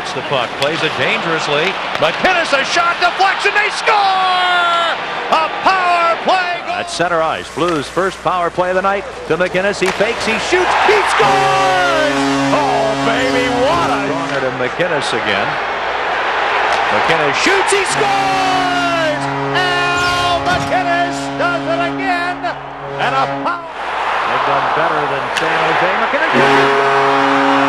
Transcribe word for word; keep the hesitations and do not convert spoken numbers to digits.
gets the puck, plays it dangerously. Macinnis, a shot, deflection, they score! A power play goal! At center ice, Blues' first power play of the night to Macinnis. He fakes, he shoots, he scores! Oh, baby, what a... Stronger to Macinnis again. Macinnis shoots, he scores! Al Macinnis does it again! And a power... They've done better than San Jose. Macinnis.